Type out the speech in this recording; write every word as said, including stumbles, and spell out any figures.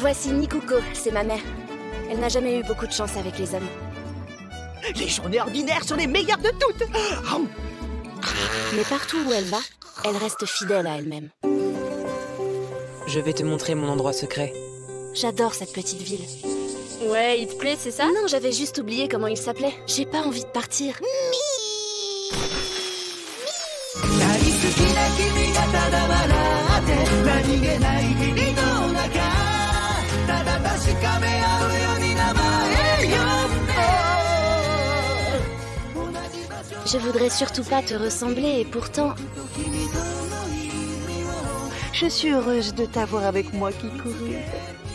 Voici Nikuko, c'est ma mère. Elle n'a jamais eu beaucoup de chance avec les hommes. Les journées ordinaires sont les meilleures de toutes. Mais partout où elle va, elle reste fidèle à elle-même. Je vais te montrer mon endroit secret. J'adore cette petite ville. Ouais, il te plaît, c'est ça? Non, j'avais juste oublié comment il s'appelait. J'ai pas envie de partir. Je voudrais surtout pas te ressembler et pourtant... Je suis heureuse de t'avoir avec moi, Kikuru.